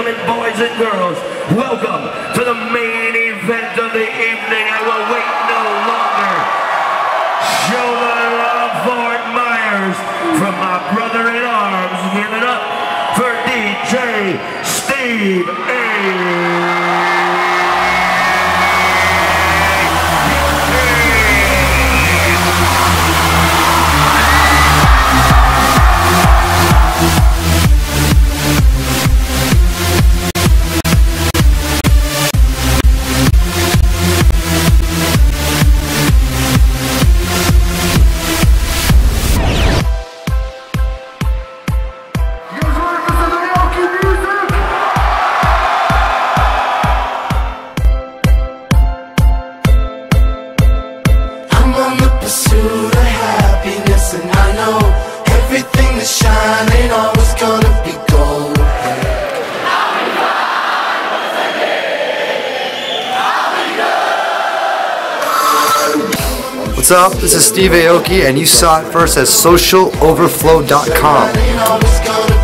gentlemen, boys and girls, welcome to the main event of the evening. I will wait no longer. Show the love, Fort Myers, from my brother in arms. Give it up for DJ Steve A. Pursuit of happiness, and I know everything that's shining always gonna be gold. What's up? This is Steve Aoki, and you saw it first at socialoverflow.com.